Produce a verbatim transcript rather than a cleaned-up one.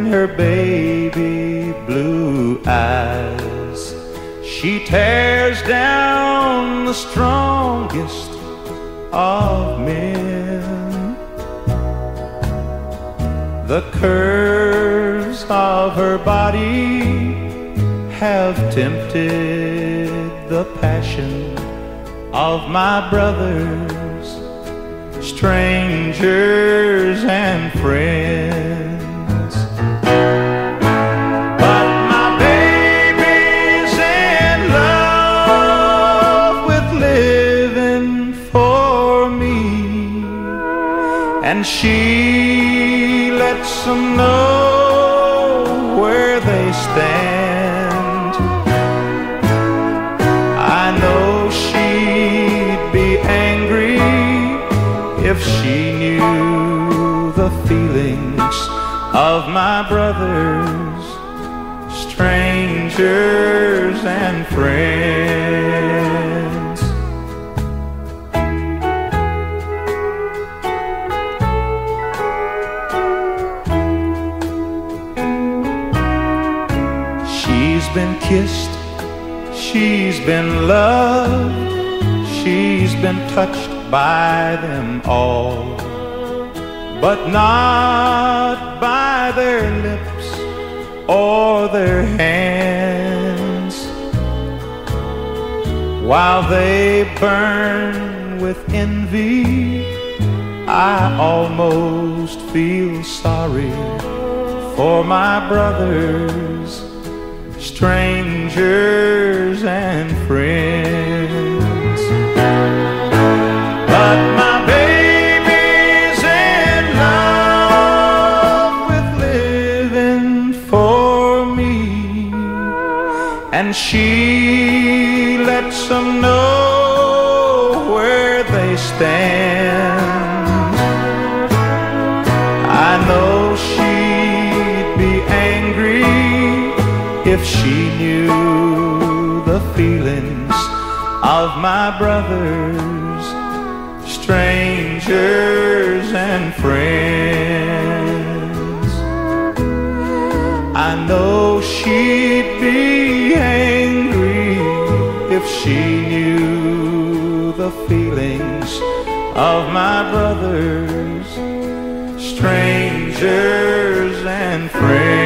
her baby blue eyes, she tears down the strongest of men. The curves of her body have tempted the passion of my brothers, strangers and friends. But my baby's in love with living for me, and she lets them know where they stand. I know she'd be angry if she knew the feelings of my brothers, strangers and friends. She's been kissed, she's been loved, she's been touched by them all, but not by their lips or their hands. While they burn with envy, I almost feel sorry for my brothers, strangers and friends. But my baby's in love with living for me, and she lets them know where they stand. I know she'd be angry if she knew the feelings of my brothers, strangers and friends. I know she'd be angry if she knew the feelings of my brothers, strangers and friends.